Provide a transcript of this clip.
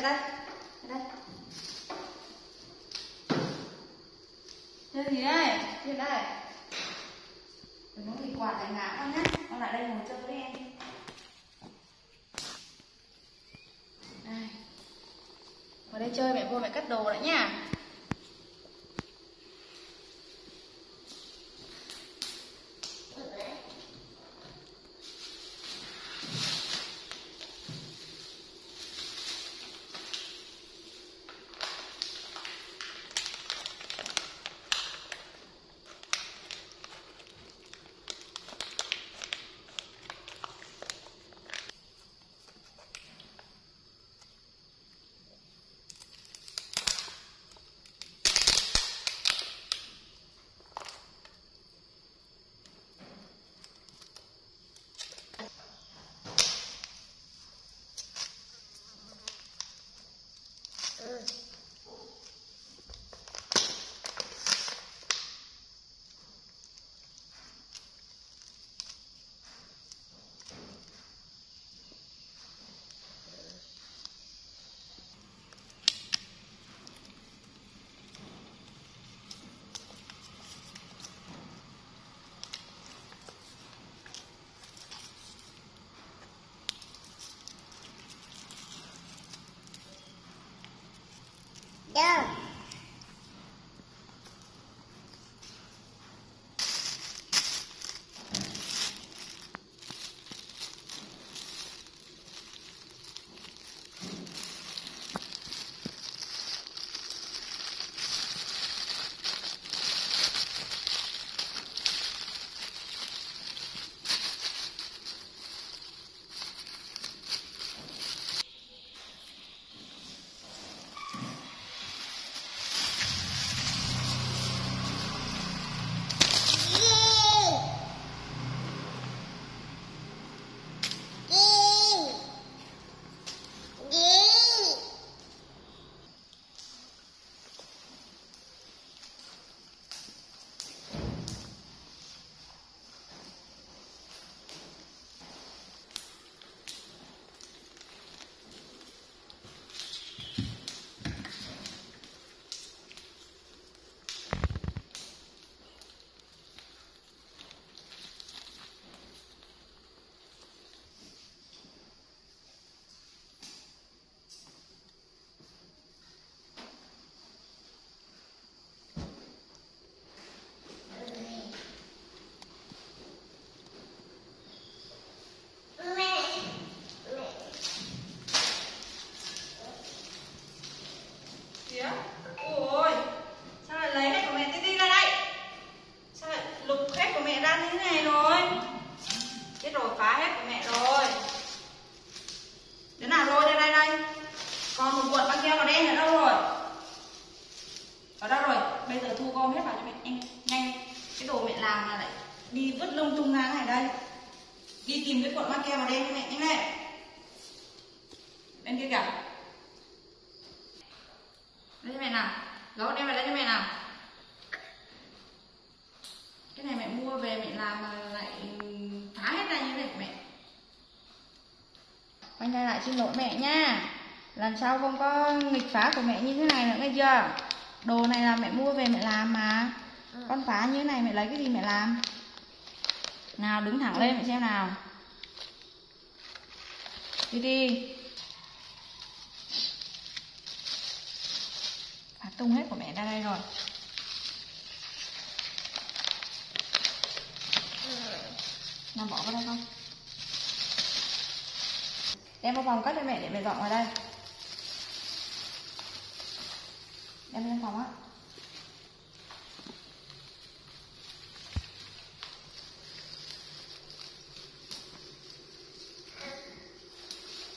đây. Đây. Chơi gì đây? Chơi đây. Đừng có bị quạt lại ngã con nhé. Con lại đây ngồi chơi với em. Đây. Vào đây chơi mẹ vô mẹ cất đồ đấy nha. Đâu. Ôi, sao lại lấy hết của mẹ TiTi ra đây? Sao lại lục hết của mẹ ra như thế này rồi? Chết rồi, phá hết của mẹ rồi. Đứa nào lôi ra đây đây? Còn một cuộn băng keo màu đen ở đâu rồi? Ở đâu rồi? Bây giờ thu gom hết vào cho mẹ nhanh, nhanh. Cái đồ mẹ làm là lại đi vứt lung tung ra này đây. Đi tìm cái cuộn băng keo màu đen cho mẹ nhanh lên. Bên kia kìa. Đây cho mẹ nào. Gấu đem vào đây cho mẹ nào. Cái này mẹ mua về mẹ làm mà lại phá hết ra như thế này của mẹ. Quay lại xin lỗi mẹ nha. Lần sau không có nghịch phá của mẹ như thế này nữa nghe chưa? Đồ này là mẹ mua về mẹ làm mà. Con phá như thế này mẹ lấy cái gì mẹ làm? Nào đứng thẳng lên mẹ xem nào. Đi đi. Phá tung hết của mẹ ra đây rồi. Nào bỏ vào đây không? Đem vào phòng cất cho mẹ để mẹ dọn vào đây. Đem lên phòng á.